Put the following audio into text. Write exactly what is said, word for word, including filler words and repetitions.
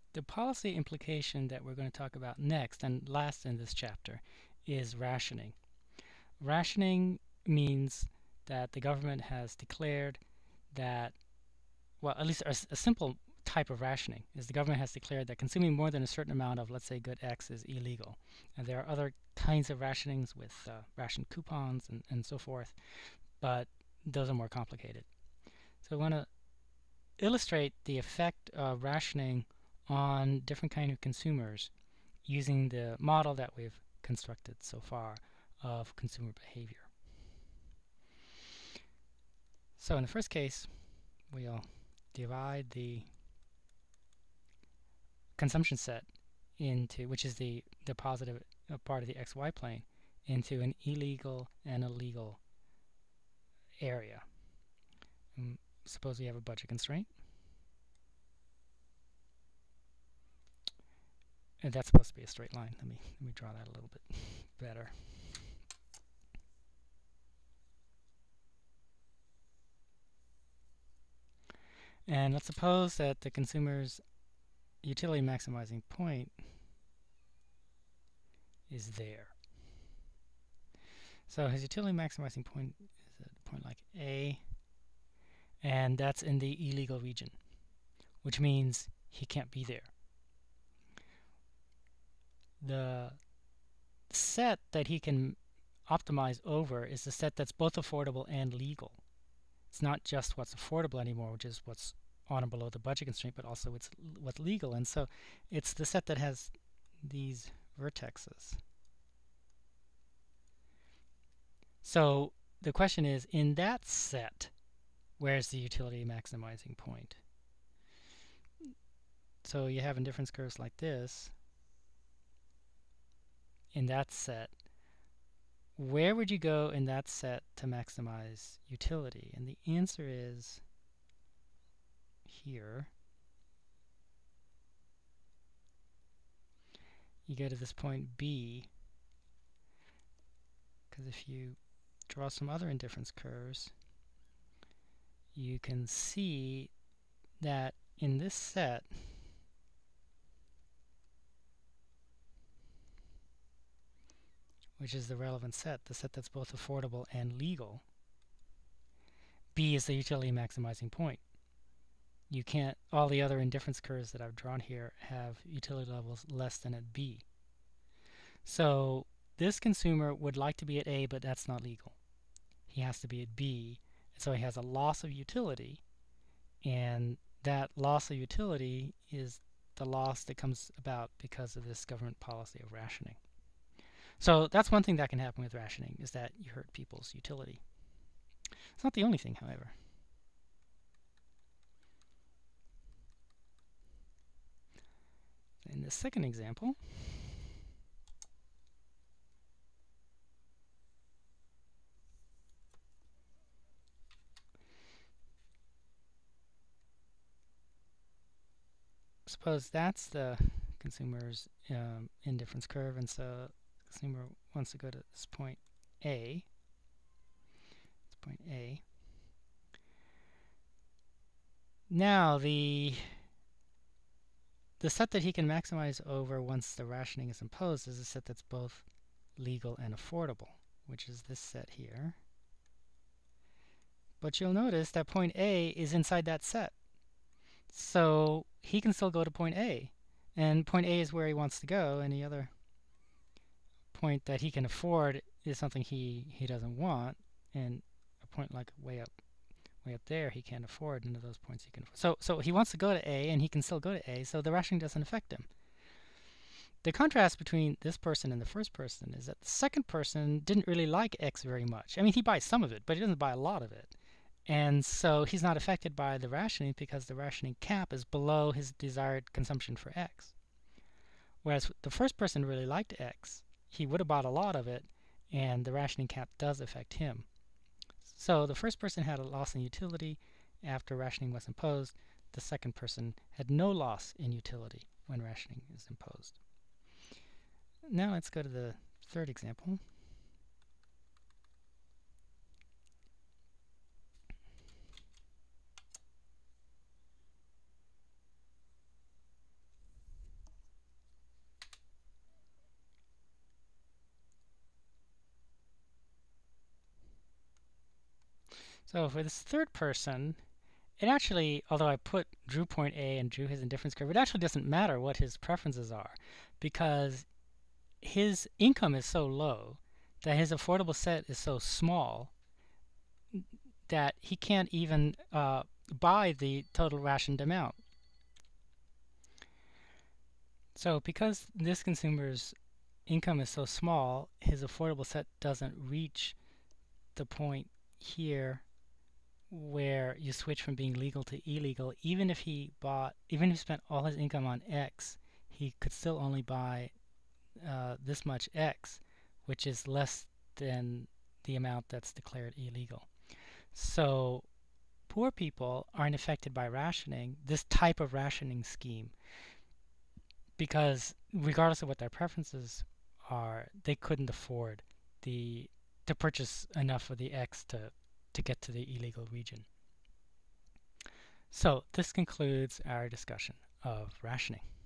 The policy implication that we're going to talk about next and last in this chapter is rationing. Rationing means that the government has declared that, well, at least a, a simple type of rationing is the government has declared that consuming more than a certain amount of, let's say, good X is illegal. And there are other kinds of rationings with uh, ration coupons and, and so forth, but those are more complicated. So we want to illustrate the effect of rationing on different kind of consumers using the model that we've constructed so far of consumer behavior. So in the first case, we'll divide the consumption set into, which is the, the positive uh, part of the xy plane, into an illegal and a legal area. And suppose we have a budget constraint. And that's supposed to be a straight line. Let me let me draw that a little bit better. And let's suppose that the consumer's utility maximizing point is there. So his utility maximizing point is at a point like A, and that's in the illegal region, which means he can't be there. The set that he can optimize over is the set that's both affordable and legal. It's not just what's affordable anymore, which is what's on and below the budget constraint, but also it's what's legal. And so it's the set that has these vertexes. So the question is, in that set, where's the utility maximizing point? So you have indifference curves like this. In that set, where would you go in that set to maximize utility? And the answer is here. You go to this point B, because if you draw some other indifference curves, you can see that in this set, which is the relevant set, the set that's both affordable and legal, B is the utility maximizing point. You can't, all the other indifference curves that I've drawn here have utility levels less than at B. So this consumer would like to be at A, but that's not legal. He has to be at B, and so he has a loss of utility, and that loss of utility is the loss that comes about because of this government policy of rationing. So that's one thing that can happen with rationing, is that you hurt people's utility. It's not the only thing, however. In the second example, suppose that's the consumer's um, indifference curve, and so the consumer wants to go to this point A. This point A. Now the the set that he can maximize over once the rationing is imposed is a set that's both legal and affordable, which is this set here. But you'll notice that point A is inside that set. So he can still go to point A. And point A is where he wants to go. Any other point that he can afford is something he, he doesn't want. And a point like way up way up there he can't afford. None of those points he can afford. So, so he wants to go to A, and he can still go to A, so the rationing doesn't affect him. The contrast between this person and the first person is that the second person didn't really like X very much. I mean, he buys some of it, but he doesn't buy a lot of it. And so he's not affected by the rationing because the rationing cap is below his desired consumption for X. Whereas the first person really liked X, he would have bought a lot of it, and the rationing cap does affect him. So the first person had a loss in utility after rationing was imposed. The second person had no loss in utility when rationing is imposed. Now let's go to the third example. So for this third person, it actually, although I put drew point A and drew his indifference curve, it actually doesn't matter what his preferences are, because his income is so low that his affordable set is so small that he can't even uh, buy the total rationed amount. So because this consumer's income is so small, his affordable set doesn't reach the point here where you switch from being legal to illegal. Even if he bought, even if he spent all his income on X, he could still only buy uh, this much X, which is less than the amount that's declared illegal. So poor people aren't affected by rationing, this type of rationing scheme, because regardless of what their preferences are, they couldn't afford the to purchase enough of the X to to get to the illegal region. So this concludes our discussion of rationing.